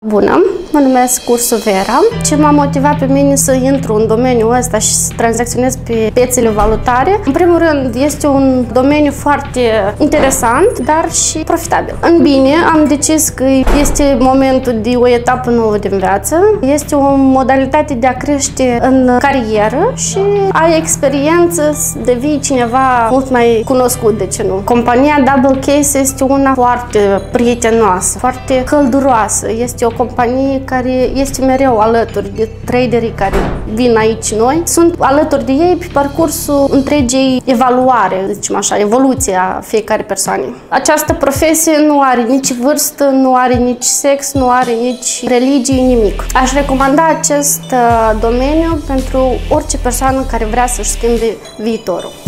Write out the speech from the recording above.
Bună, mă numesc Ursu Vera. Ce m-a motivat pe mine să intru în domeniul ăsta și să tranzacționez pe piețele valutare? În primul rând, este un domeniu foarte interesant, dar și profitabil. În bine, am decis că este momentul de o etapă nouă din viață. Este o modalitate de a crește în carieră și ai experiență să devii cineva mult mai cunoscut, de ce nu. Compania Double Case este una foarte prietenoasă, foarte călduroasă. Este o companie care este mereu alături de traderii care vin aici noi. Sunt alături de ei pe parcursul întregii evaluare, zicem așa, evoluția fiecare persoane. Această profesie nu are nici vârstă, nu are nici sex, nu are nici religie, nimic. Aș recomanda acest domeniu pentru orice persoană care vrea să-și schimbe viitorul.